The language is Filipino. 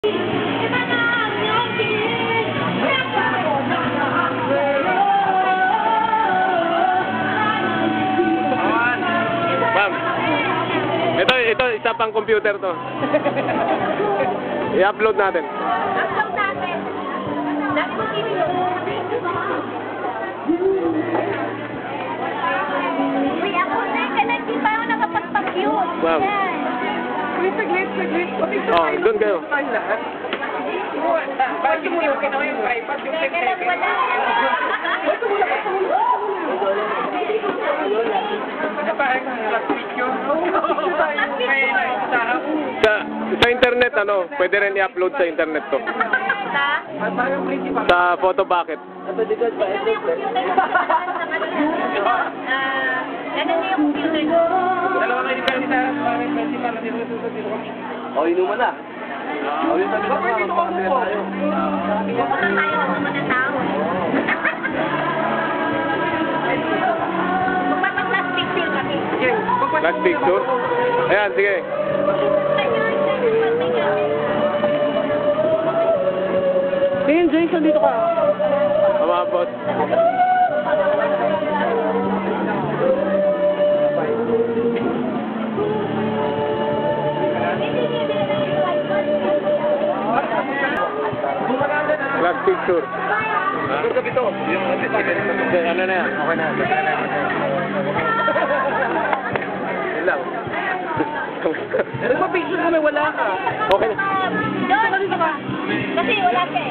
Ma'am, ito, isa pang computer to. I-upload natin. Upload natin. Dati mo video. Uy, ako na hindi pa ako nakapagpag-view. Ma'am. Uy, saglit. Oh, doon kayo. Bakit mo yung kinawa yung iPad? Yung Teka lang, wala. parang last picture. Sa internet, pwede rin i-upload sa internet to. Parang principal. Sa photo bucket. Ano na yung computer ko? Dalawa kayo ni Ferdinand, parang principal. O, inuman na. O, yun sabi Bakit dito ka mo po? Pupunta tayo sa mga tao. Magpapag-plastic film kami. Last picture. Ayan, sige. Jason, dito ka. Umabot. Last picture. Doon sa bito. Hindi, ano na yan? Okay na. Yun lang. Nagpa-picture kami, wala ka. Okay na. Doon. Kasi wala ka eh.